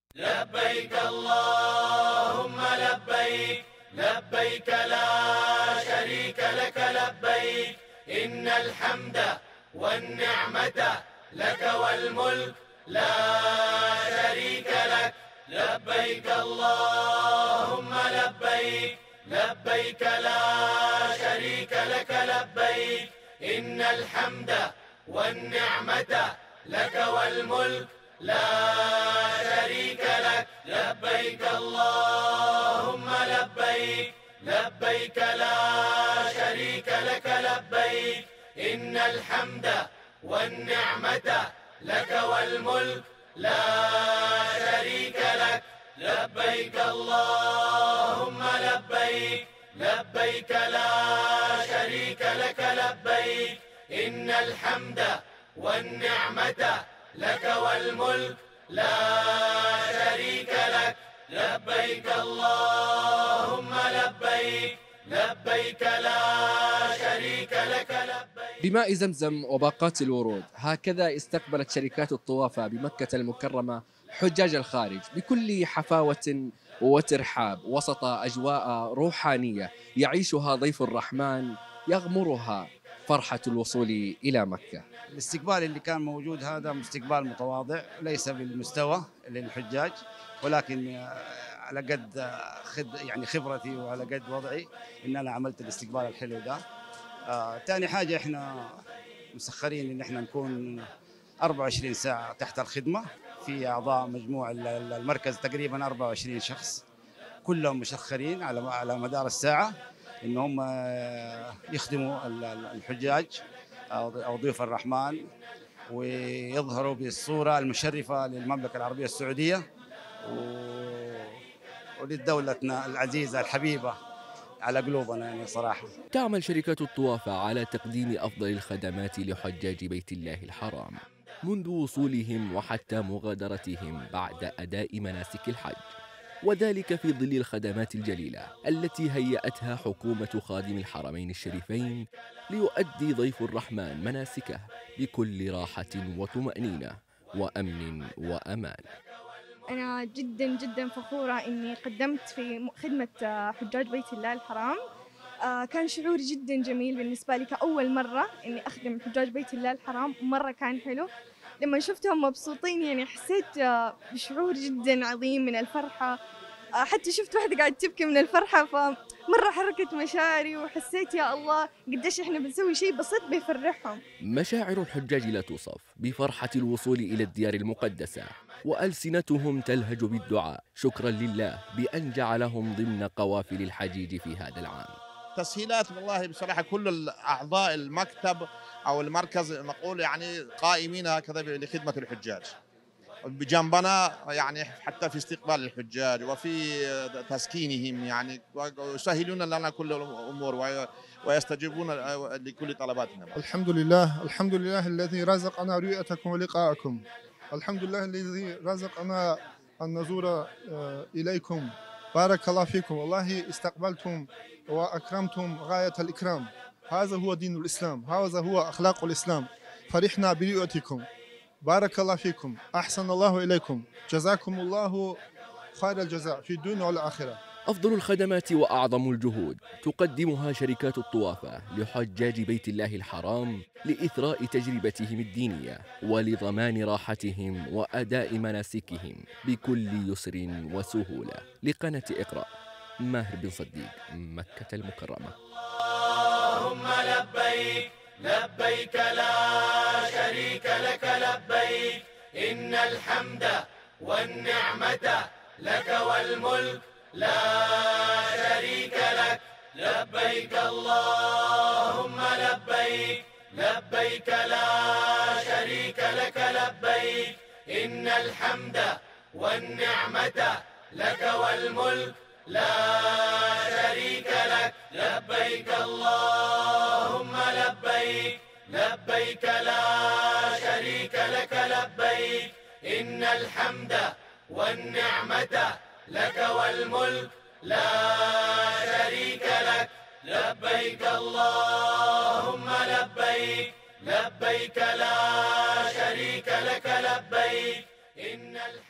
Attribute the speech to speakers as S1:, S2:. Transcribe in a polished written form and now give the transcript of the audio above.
S1: لبيك اللهم لبيك، لبيك لا شريك لك لبيك، إن الحمد والنعمة لك والملك لا شريك لك. لبيك اللهم لبيك، لبيك لا شريك لك لبيك، إن الحمد والنعمة لك والملك لا شريك لك. لبيك اللهم لبيك، لبيك لا شريك لك لبيك، إن الحمد والنعمة لك والملك لا شريك لك. لبيك اللهم لبيك، لبيك لا شريك لك لبيك، إن الحمد والنعمة لك والملك لا شريك لك. لبيك اللهم لبيك، لبيك لا شريك لك لبيك.
S2: بماء زمزم وباقات الورود، هكذا استقبلت شركات الطوافة بمكة المكرمة حجاج الخارج بكل حفاوة وترحاب وسط أجواء روحانية يعيشها ضيف الرحمن يغمرها فرحة الوصول إلى مكة.
S3: الاستقبال اللي كان موجود هذا استقبال متواضع، ليس بالمستوى للحجاج، ولكن على قد خبرتي وعلى قد وضعي ان انا عملت الاستقبال الحلو ده. ثاني حاجه احنا مسخرين ان احنا نكون 24 ساعه تحت الخدمه، في اعضاء مجموع المركز تقريبا 24 شخص كلهم مسخرين على مدار الساعه ان هم يخدموا الحجاج أو ضيوف الرحمن، ويظهروا بالصورة المشرفة للمملكة العربية السعودية ولدولتنا العزيزة الحبيبة على قلوبنا يعني صراحة.
S2: تعمل شركة الطوافة على تقديم أفضل الخدمات لحجاج بيت الله الحرام منذ وصولهم وحتى مغادرتهم بعد أداء مناسك الحج، وذلك في ظل الخدمات الجليلة التي هيأتها حكومة خادم الحرمين الشريفين ليؤدي ضيف الرحمن مناسكه بكل راحة وطمأنينة وأمن وأمان.
S4: أنا جدا فخورة إني قدمت في خدمة حجاج بيت الله الحرام. كان شعور جدا جميل بالنسبة لي كأول مرة إني أخدم حجاج بيت الله الحرام، مرة كان حلو. لما شفتهم مبسوطين يعني حسيت بشعور جدا عظيم من الفرحة. حتى شفت واحدة قاعدة تبكي من الفرحة، فمرة حركت مشاعري وحسيت يا الله قديش احنا بنسوي شيء بسيط بيفرحهم.
S2: مشاعر الحجاج لا توصف بفرحة الوصول إلى الديار المقدسة، وألسنتهم تلهج بالدعاء شكرا لله بأن جعلهم ضمن قوافل الحجيج في هذا العام.
S5: تسهيلات والله بصراحة كل أعضاء المكتب أو المركز نقول يعني قائمين هكذا لخدمة الحجاج بجنبنا، يعني حتى في استقبال الحجاج وفي تسكينهم، يعني يسهلون لنا كل الأمور ويستجيبون لكل طلباتنا.
S6: الحمد لله، الحمد لله الذي رزقنا رؤيتكم ولقاءكم، الحمد لله الذي رزقنا أن نزور إليكم. بارك الله فيكم، والله استقبلتم وأكرمتم غاية الإكرام. هذا هو دين الإسلام، هذا هو أخلاق الإسلام. فرحنا برؤيتكم، بارك الله فيكم، أحسن الله إليكم، جزاكم الله خير الجزاء في الدنيا والآخرة.
S2: أفضل الخدمات وأعظم الجهود تقدمها شركات الطوافة لحجاج بيت الله الحرام لإثراء تجربتهم الدينية ولضمان راحتهم وأداء مناسكهم بكل يسر وسهولة. لقناة إقرأ، ماهر بن صديق، مكة المكرمة.
S1: اللهم لبيك، لبيك لا شريك لك لبيك، إن الحمد والنعمة لك والملك لا شريك لك. لبيك اللهم لبيك، لبيك لا شريك لك لبيك، إن الحمد والنعمة لك والملك لا شريك لك. لبيك اللهم لبيك، لبيك لا شريك لك لبيك، إن الحمد والنعمة لك والملك لا شريك لك. لبيك اللهم لبيك، لبيك لا شريك لك لبيك، إن